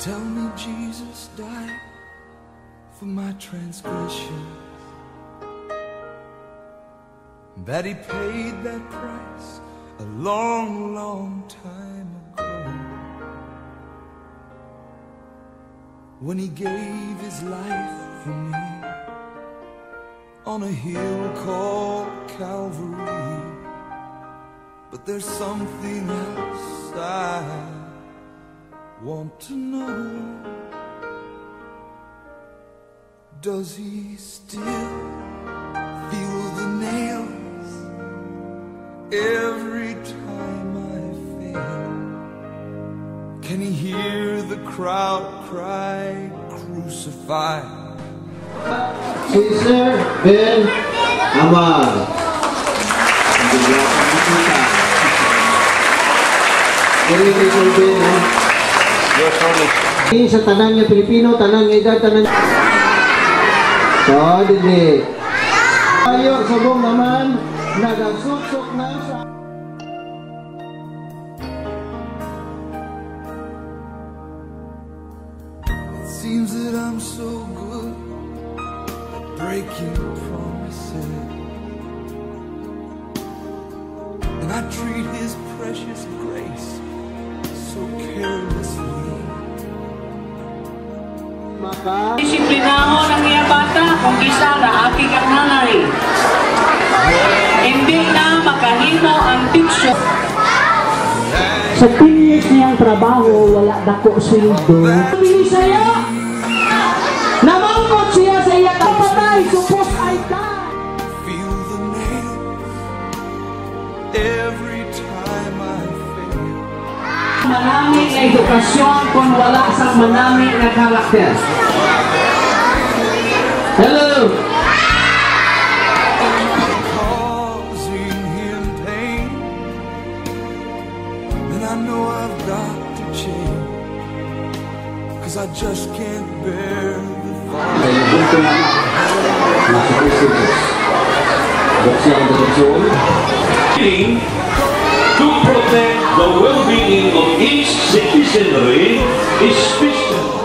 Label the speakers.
Speaker 1: Tell me Jesus died for my transgressions, that he paid that price a long, long time ago, when he gave his life for me on a hill called Calvary. But there's something else I want to know. Does he still feel the nails every time I fail? Can he hear the crowd cry, crucify?
Speaker 2: Sister Ben Amal. Sa tanang nga Pilipino, tanang nga edad, tanang so, dili ayo sabong naman nagasuksok na sa
Speaker 1: It seems that I'm so good at breaking promises, and I treat his precious grace so carelessly.
Speaker 3: Disiplinahon ang iya bata kung isa na aking ang nanay. Hindi na makahimo ang diksyon.
Speaker 4: Sa 10 years niyang trabaho, wala dako sweldo. Pili siya! Namangkot siya sa iya kapatay, supos ay die!
Speaker 1: Feel the nails every time I fail.
Speaker 3: Manami na edukasyon kung wala sa manami na karakter.
Speaker 4: Hello!
Speaker 1: Causing him pain, and I know I've got to change, 'cause I just can't bear the thought.
Speaker 5: To protect the well-being of each citizenry, especially